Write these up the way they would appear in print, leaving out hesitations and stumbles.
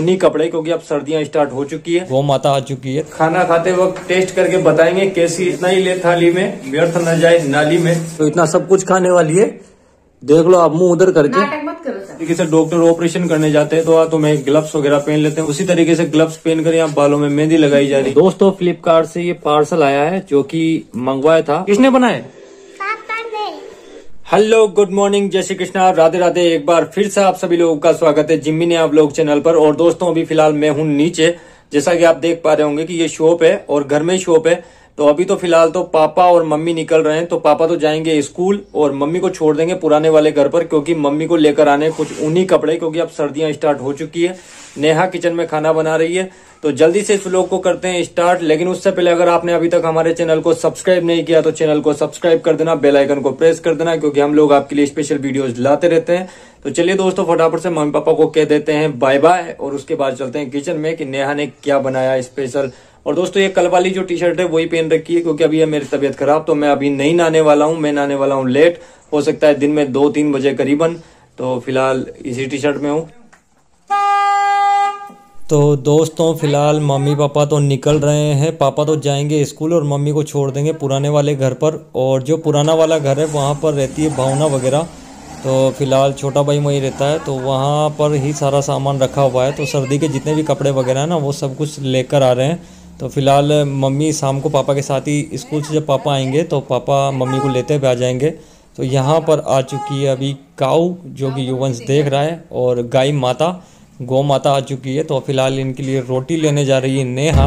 ऊनी कपड़े, क्योंकि अब सर्दियां स्टार्ट हो चुकी है, गौ माता आ चुकी है। खाना खाते वक्त टेस्ट करके बताएंगे कैसी, इतना ही ले थाली में, व्यर्थ न जाए नाली में। तो इतना सब कुछ खाने वाली है, देख लो आप मुंह उधर करके। नाटक मत करो सर। तरीके से डॉक्टर ऑपरेशन करने जाते हैं तो तुम्हें ग्लव्स वगैरह पहन लेते हैं, उसी तरीके से ग्लव्स पहन कर यहाँ बालों में मेहंदी लगाई जा रही है। दोस्तों फ्लिपकार्ट से ये पार्सल आया है जो कि मंगवाया था, किसने बनाया? हेलो गुड मॉर्निंग, जय श्री कृष्णा, राधे राधे। एक बार फिर से आप सभी लोगों का स्वागत है जिम्मी ने आप लोग चैनल पर। और दोस्तों अभी फिलहाल मैं हूँ नीचे, जैसा कि आप देख पा रहे होंगे कि ये शॉप है और घर में शॉप है। तो अभी तो फिलहाल तो पापा और मम्मी निकल रहे हैं, तो पापा तो जाएंगे स्कूल और मम्मी को छोड़ देंगे पुराने वाले घर पर, क्योंकि मम्मी को लेकर आने कुछ ऊनी कपड़े, क्योंकि अब सर्दियां स्टार्ट हो चुकी है। नेहा किचन में खाना बना रही है, तो जल्दी से इस व्लॉग को करते हैं स्टार्ट। लेकिन उससे पहले अगर आपने अभी तक हमारे चैनल को सब्सक्राइब नहीं किया तो चैनल को सब्सक्राइब कर देना, बेल आइकन को प्रेस कर देना, क्योंकि हम लोग आपके लिए स्पेशल वीडियोस लाते रहते हैं। तो चलिए दोस्तों फटाफट से मम्मी पापा को कह देते हैं बाय बाय और उसके बाद चलते हैं किचन में कि नेहा ने क्या बनाया स्पेशल। और दोस्तों ये कल वाली जो टी शर्ट है वही पहन रखी है, क्योंकि अभी है मेरी तबीयत खराब, तो मैं अभी नहीं नहाने वाला हूँ। मैं नहाने वाला हूँ लेट, हो सकता है दिन में 2-3 बजे करीबन। तो फिलहाल इसी टी शर्ट में हूँ। तो दोस्तों फिलहाल मम्मी पापा तो निकल रहे हैं, पापा तो जाएंगे स्कूल और मम्मी को छोड़ देंगे पुराने वाले घर पर। और जो पुराना वाला घर है वहाँ पर रहती है भावना वगैरह, तो फिलहाल छोटा भाई वहीं रहता है, तो वहाँ पर ही सारा सामान रखा हुआ है। तो सर्दी के जितने भी कपड़े वगैरह है ना वो सब कुछ लेकर आ रहे हैं। तो फिलहाल मम्मी शाम को पापा के साथ ही स्कूल से जब पापा आएंगे तो पापा मम्मी को लेते हुए आ जाएंगे। तो यहाँ पर आ चुकी है अभी काऊ, जो कि युवंश देख रहा है, और गाय माता, गौ माता आ चुकी है। तो फिलहाल इनके लिए रोटी लेने जा रही है नेहा।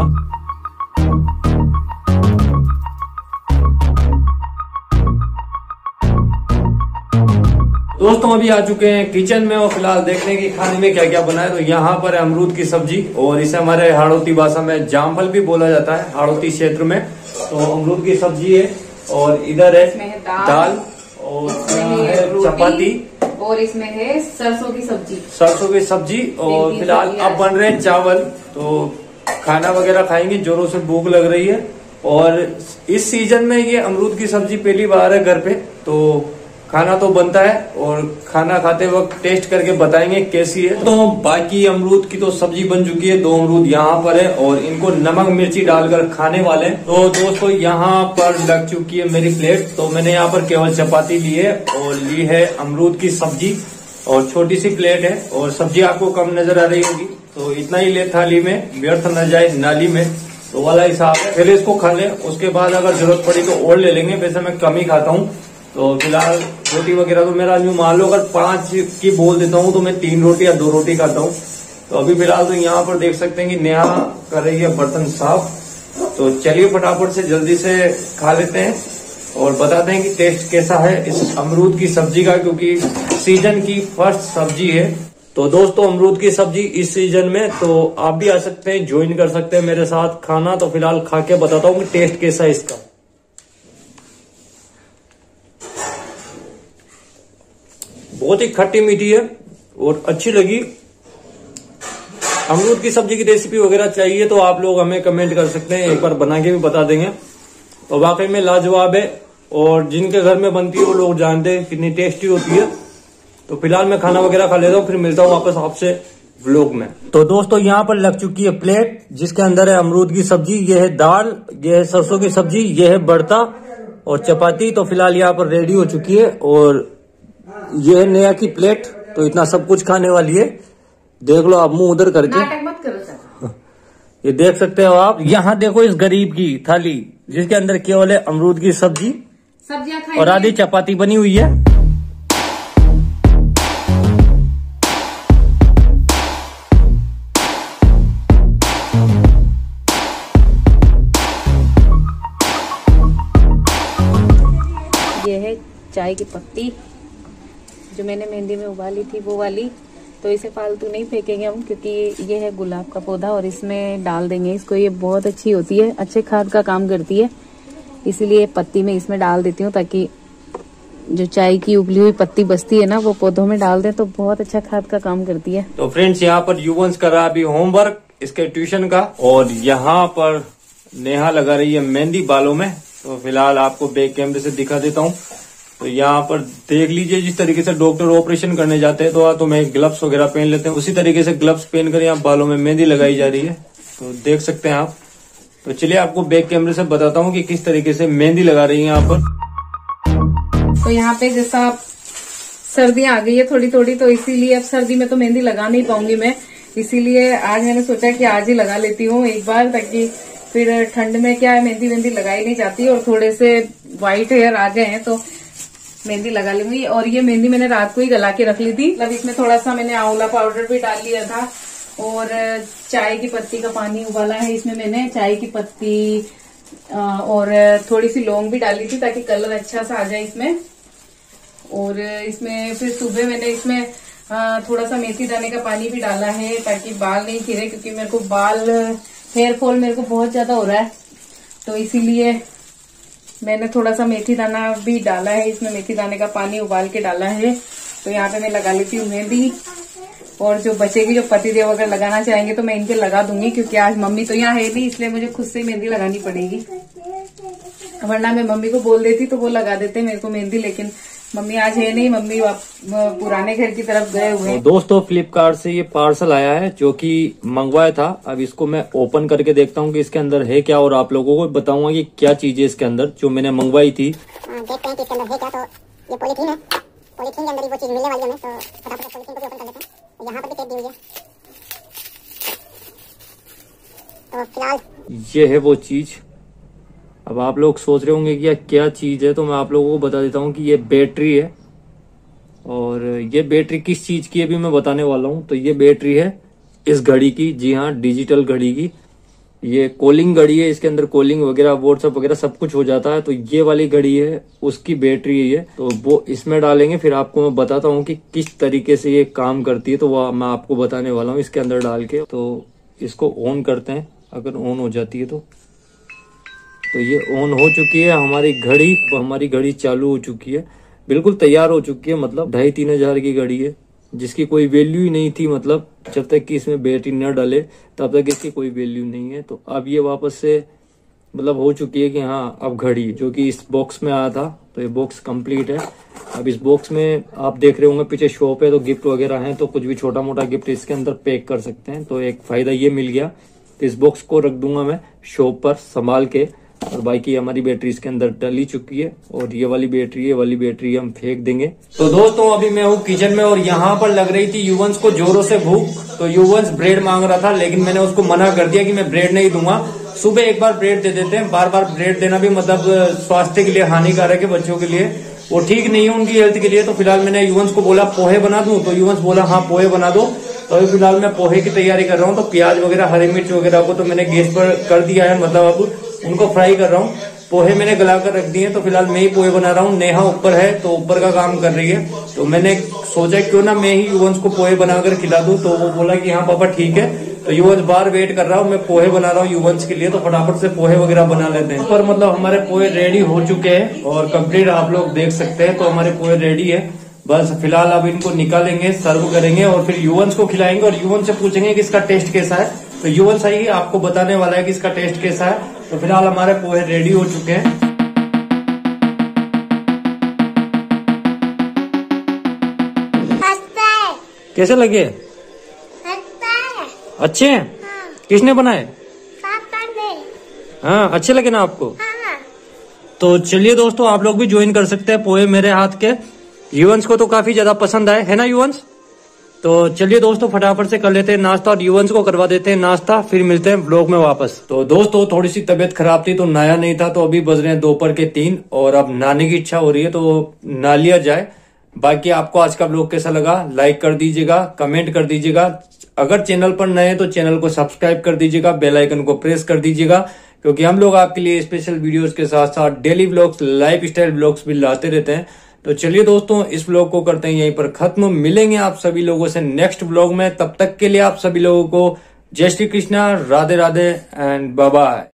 दोस्तों अभी आ चुके हैं किचन में और फिलहाल देखते हैं कि खाने में क्या क्या बना है। तो यहाँ पर है अमरूद की सब्जी, और इसे हमारे हाड़ौती भाषा में जामफल भी बोला जाता है हाड़ौती क्षेत्र में। तो अमरूद की सब्जी है, और इधर है दाल, और है चपाती, और इसमें है सरसों की सब्जी। सरसों की सब्जी, और फिलहाल अब बन रहे हैं चावल। तो खाना वगैरह खाएंगे, जोरों से भूख लग रही है। और इस सीजन में ये अमरूद की सब्जी पहली बार है घर पे, तो खाना तो बनता है और खाना खाते वक्त टेस्ट करके बताएंगे कैसी है। तो बाकी अमरूद की तो सब्जी बन चुकी है, 2 अमरूद यहाँ पर है और इनको नमक मिर्ची डालकर खाने वाले हैं। तो दोस्तों यहाँ पर लग चुकी है मेरी प्लेट। तो मैंने यहाँ पर केवल चपाती ली है और ली है अमरूद की सब्जी, और छोटी सी प्लेट है, और सब्जी आपको कम नजर आ रही होगी। तो इतना ही ले थाली में, व्यर्थ न जाए नाली में, तो वाला हिसाब है। पहले इसको खा लें, उसके बाद अगर जरूरत पड़ी तो और ले लेंगे, वैसे मैं कम ही खाता हूँ। तो फिलहाल रोटी वगैरह तो मेरा यूँ मान लो अगर 5 की बोल देता हूँ तो मैं 3 रोटी या 2 रोटी खाता हूँ। तो अभी फिलहाल तो यहाँ पर देख सकते हैं कि नेहा कर रही है बर्तन साफ। तो चलिए फटाफट से जल्दी से खा लेते हैं और बताते हैं कि टेस्ट कैसा है इस अमरूद की सब्जी का, क्योंकि सीजन की फर्स्ट सब्जी है। तो दोस्तों अमरूद की सब्जी इस सीजन में, तो आप भी आ सकते हैं, ज्वाइन कर सकते हैं मेरे साथ खाना। तो फिलहाल खा के बताता हूँ कि टेस्ट कैसा है इसका। बहुत ही खट्टी मीठी है और अच्छी लगी। अमरूद की सब्जी की रेसिपी वगैरह चाहिए तो आप लोग हमें कमेंट कर सकते हैं, एक बार बना के भी बता देंगे। तो वाकई में लाजवाब है, और जिनके घर में बनती है वो लोग जानते हैं कितनी टेस्टी होती है। तो फिलहाल मैं खाना वगैरह खा लेता हूँ, फिर मिलता हूँ वापस आपसे व्लॉग में। तो दोस्तों यहाँ पर लग चुकी है प्लेट, जिसके अंदर है अमरूद की सब्जी, ये है दाल, ये है सरसों की सब्जी, ये है भरता और चपाती। तो फिलहाल यहाँ पर रेडी हो चुकी है, और ये है नेहा की प्लेट। तो इतना सब कुछ खाने वाली है, देख लो आप मुंह उधर करके। नाटक मत करो सर। ये देख सकते हो आप, यहाँ देखो इस गरीब की थाली, जिसके अंदर केवल है अमरूद की सब्जी, सब्जियां खाई और आधी चपाती बनी हुई है। ये है चाय की पत्ती जो मैंने मेहंदी में उबाली थी, वो वाली। तो इसे फालतू नहीं फेंकेंगे हम, क्योंकि ये है गुलाब का पौधा और इसमें डाल देंगे इसको। ये बहुत अच्छी होती है, अच्छे खाद का काम करती है, इसीलिए पत्ती में इसमें डाल देती हूँ, ताकि जो चाय की उबली हुई पत्ती बचती है ना वो पौधों में डाल दें तो बहुत अच्छा खाद का काम करती है। तो फ्रेंड्स यहाँ पर युवंश कर रहा है अभी होमवर्क इसके ट्यूशन का, और यहाँ पर नेहा लगा रही है मेहंदी बालों में। तो फिलहाल आपको बैक कैमरे से दिखा देता हूँ। तो यहाँ पर देख लीजिए, जिस तरीके से डॉक्टर ऑपरेशन करने जाते हैं तो मैं ग्लव्स वगैरह पहन लेते हैं, उसी तरीके से ग्लव्स पहनकर यहाँ बालों में मेहंदी लगाई जा रही है। तो देख सकते हैं आप। तो चलिए आपको बैक कैमरे से बताता हूँ कि किस तरीके से मेहंदी लगा रही है यहाँ पर। तो यहाँ पे जैसा सर्दियां आ गई है थोड़ी थोड़ी, तो इसीलिए अब सर्दी में तो मेहंदी लगा नहीं पाऊंगी मैं, इसीलिए आज मैंने सोचा कि आज ही लगा लेती हूँ एक बार, ताकि फिर ठंड में क्या है मेहंदी लगाई नहीं जाती, और थोड़े से व्हाइट हेयर आ गए हैं तो मेहंदी लगा लूंगी। और ये मेहंदी मैंने रात को ही गला के रख ली थी, मतलब इसमें थोड़ा सा मैंने आंवला पाउडर भी डाल लिया था, और चाय की पत्ती का पानी उबाला है, इसमें मैंने चाय की पत्ती और थोड़ी सी लौंग भी डाली थी ताकि कलर अच्छा सा आ जाए इसमें। और इसमें फिर सुबह मैंने इसमें थोड़ा सा मेथी दाने का पानी भी डाला है ताकि बाल नहीं गिरे, क्योंकि मेरे को बाल हेयर फॉल मेरे को बहुत ज्यादा हो रहा है, तो इसीलिए मैंने थोड़ा सा मेथी दाना भी डाला है इसमें, मेथी दाने का पानी उबाल के डाला है। तो यहाँ पे मैं लगा लेती हूँ मेहंदी, और जो बचेगी, जो पतिदेव अगर लगाना चाहेंगे तो मैं इनके लगा दूंगी, क्योंकि आज मम्मी तो यहाँ है नहीं, इसलिए मुझे खुद से मेहंदी लगानी पड़ेगी, वरना मैं मम्मी को बोल देती तो वो लगा देते मेरे को मेहंदी, लेकिन मम्मी आज है नहीं, मम्मी पुराने घर की तरफ गए हुए हैं। दोस्तों फ्लिपकार्ट से ये पार्सल आया है जो कि मंगवाया था। अब इसको मैं ओपन करके देखता हूँ कि इसके अंदर है क्या, और आप लोगों को बताऊंगा कि क्या चीज है इसके अंदर जो मैंने मंगवाई थी। देखते हैं कि इसके अंदर है क्या। तो ये पॉलीथीन है, पॉलीथीन के अंदर ही वो चीज मिलने वाली है हमें, तो फटाफट पॉलीथीन को भी ओपन कर लेते हैं। यहाँ पर भी टेप दी हुई है, तो फिलहाल ये है वो चीज। अब आप लोग सोच रहे होंगे कि क्या चीज है, तो मैं आप लोगों को बता देता हूँ कि ये बैटरी है, और ये बैटरी किस चीज की है भी मैं बताने वाला हूँ। तो ये बैटरी है इस घड़ी की, जी हाँ, डिजिटल घड़ी की। ये कॉलिंग घड़ी है, इसके अंदर कॉलिंग वगैरह व्हाट्सएप वगैरह सब कुछ हो जाता है। तो ये वाली घड़ी है, उसकी बैटरी है ये, तो वो इसमें डालेंगे, फिर आपको मैं बताता हूँ कि किस तरीके से ये काम करती है, तो वो मैं आपको बताने वाला हूँ इसके अंदर डाल के। तो इसको ऑन करते हैं, अगर ऑन हो जाती है तो ये ऑन हो चुकी है हमारी घड़ी। हमारी घड़ी चालू हो चुकी है, बिल्कुल तैयार हो चुकी है। मतलब 2,500-3 हजार की घड़ी है, जिसकी कोई वैल्यू ही नहीं थी। मतलब जब तक कि इसमें बैटरी न डाले तब तक इसकी कोई वैल्यू नहीं है। तो अब ये वापस से मतलब हो चुकी है कि हाँ, अब घड़ी जो कि इस बॉक्स में आया था, तो ये बॉक्स कंप्लीट है। अब इस बॉक्स में आप देख रहे होंगे पीछे शॉप है, तो गिफ्ट वगैरह है, तो कुछ भी छोटा मोटा गिफ्ट इसके अंदर पैक कर सकते हैं। तो एक फायदा ये मिल गया। तो इस बॉक्स को रख दूंगा मैं शॉप पर संभाल के, और बाकी हमारी बैटरी इसके अंदर डली चुकी है, और ये वाली बैटरी हम फेंक देंगे। तो दोस्तों अभी मैं हूँ किचन में, और यहाँ पर लग रही थी युवंश को जोरों से भूख। तो युवंश ब्रेड मांग रहा था, लेकिन मैंने उसको मना कर दिया कि मैं ब्रेड नहीं दूंगा। सुबह एक बार ब्रेड दे देते हैं, बार बार ब्रेड देना भी मतलब स्वास्थ्य के लिए हानिकारक है, बच्चों के लिए वो ठीक नहीं है उनकी हेल्थ के लिए। तो फिलहाल मैंने युवंश को बोला पोहे बना दूं, तो युवंश बोला हाँ पोहे बना दो। तो अभी फिलहाल मैं पोहे की तैयारी कर रहा हूँ। तो प्याज वगैरह हरी मिर्च वगैरह को तो मैंने गैस पर कर दिया है, मतलब अब उनको फ्राई कर रहा हूँ। पोहे मैंने गला कर रख दिए, तो फिलहाल मैं ही पोहे बना रहा हूँ। नेहा ऊपर है, तो ऊपर का काम कर रही है। तो मैंने सोचा क्यों ना मैं ही युवंश को पोहे बनाकर खिला दूं। तो वो बोला कि हाँ पापा ठीक है। तो युवंश बाहर वेट कर रहा हूँ, मैं पोहे बना रहा हूँ युवंश के लिए। तो फटाफट से पोहे वगैरह बना लेते हैं। पर मतलब हमारे पोहे रेडी हो चुके हैं और कंप्लीट आप लोग देख सकते हैं। तो हमारे पोहे रेडी है, बस फिलहाल अब इनको निकालेंगे, सर्व करेंगे और फिर युवंश को खिलाएंगे, और युवंश से पूछेंगे कि इसका टेस्ट कैसा है। तो युवंश ही आपको बताने वाला है कि इसका टेस्ट कैसा है। तो फिलहाल हमारे पोहे रेडी हो चुके हैं। कैसे लगे? अच्छे हैं? किसने बनाए? हाँ, अच्छे लगे ना आपको? तो चलिए दोस्तों, आप लोग भी ज्वाइन कर सकते हैं पोहे मेरे हाथ के। युवंश को तो काफी ज्यादा पसंद आए, है ना युवंश? तो चलिए दोस्तों, फटाफट से कर लेते हैं नाश्ता और युवंश को करवा देते हैं नाश्ता, फिर मिलते हैं व्लॉग में वापस। तो दोस्तों थोड़ी सी तबीयत खराब थी, तो नहाया नहीं था। तो अभी बज रहे हैं दोपहर के 3 और अब नहाने की इच्छा हो रही है, तो नहा लिया जाए। बाकी आपको आज का व्लॉग कैसा लगा लाइक कर दीजिएगा, कमेंट कर दीजिएगा। अगर चैनल पर नए हैं तो चैनल को सब्सक्राइब कर दीजिएगा, बेल आइकन को प्रेस कर दीजिएगा, क्योंकि हम लोग आपके लिए स्पेशल वीडियोस के साथ साथ daily vlogs, lifestyle vlogs भी लाते रहते हैं। तो चलिए दोस्तों, इस व्लॉग को करते हैं यहीं पर खत्म। मिलेंगे आप सभी लोगों से नेक्स्ट व्लॉग में। तब तक के लिए आप सभी लोगों को जय Shri Krishna, Radhe Radhe and bye bye.